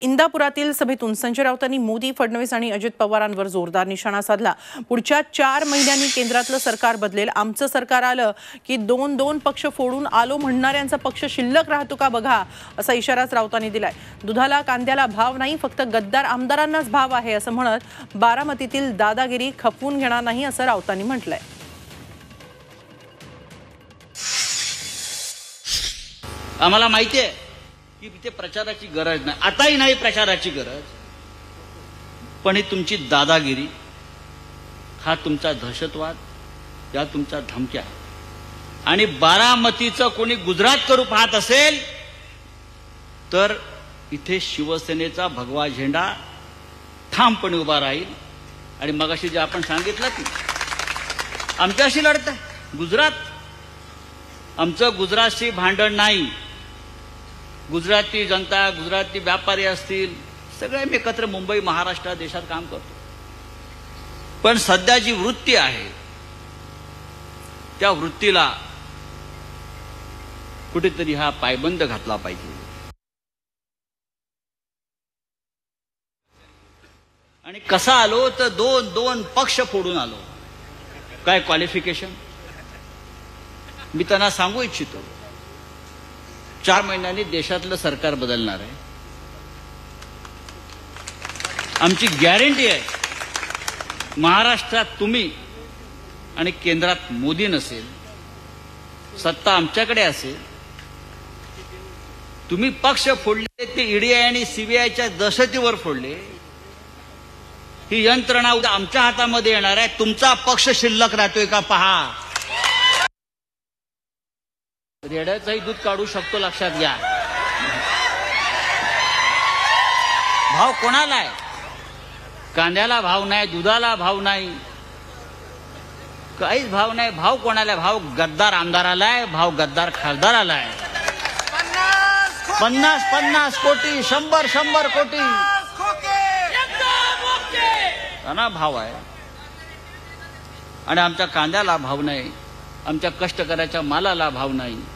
इंदापुरातील सभेतून संजय राऊतांनी मोदी, फडणवीस आणि अजित पवारांवर जोरदार निशाणा साधला। पुढच्या 4 महिन्यांनी केंद्रातलं सरकार बदलेल, आमचं सरकार आलं की 2-2 पक्ष फोडून आलो म्हणणाऱ्यांचा पक्ष शिल्लक राहतो का बघा, असा इशाराच राऊतांनी दिलाय। दुधाला कांद्याला भाव नाही, फक्त गद्दार आमदारांनाच भाव आहे असं म्हणत बारामतीतील दादागिरी खपवून घेणार नाही असं राऊतांनी म्हटलंय। आम्हाला माहिती आहे की तिथे प्रचाराची गरज नाही, आताही नाही प्रचाराची गरज, पण ही तुमची दादागिरी, हा तुमचा दहशतवाद, या तुमचा धमक्या, आणि बारामतीचं कोणी गुजरात करू पाहत असेल तर इथे शिवसेनेचा भगवा झेंडा ठामपणे उभा राहील। आणि मगाशी जे आपण सांगितलं की आमच्याशी लढताय गुजरात, आमचं गुजरातशी भांडण नाही। गुजराती जनता, गुजराती व्यापारी असतील, सगळे मी एकत्र मुंबई, महाराष्ट्र, देशात काम करतो, पण सध्या जी वृत्ती आहे त्या वृत्तीला कुठेतरी हा पायबंद घातला पाहिजे। आणि कसा आलो तर 2-2 पक्ष फोडून आलो। काय क्वालिफिकेशन मी त्यांना सांगू इच्छितो, 4 महिन्यांनी देशातलं सरकार बदलणार आहे। आमची गॅरंटी आहे, महाराष्ट्रात तुम्ही आणि केंद्रात मोदी नसेल, सत्ता आमच्याकडे असेल। तुम्ही पक्ष फोडले ते ईडी आणि सीबीआयच्या दहशतीवर फोडले, ही यंत्रणा उद्या आमच्या हातामध्ये येणार आहे। तुमचा पक्ष शिल्लक राहतोय का पहा। रेड्याचंही दूध काढू शकतो, लक्षात घ्या। भाव कोणाला आहे? कांद्याला भाव नाही, दुधाला भाव नाही, काहीच भाव नाही। भाव कोणाला आहे? भाव गद्दार आमदाराला आहे, भाव गद्दार खासदाराला आहे। 50 कोटी, 100 कोटी त्यांना भाव आहे, आणि आमच्या कांद्याला भाव नाही, आमच्या कष्टकऱ्याच्या मालाला भाव नाही।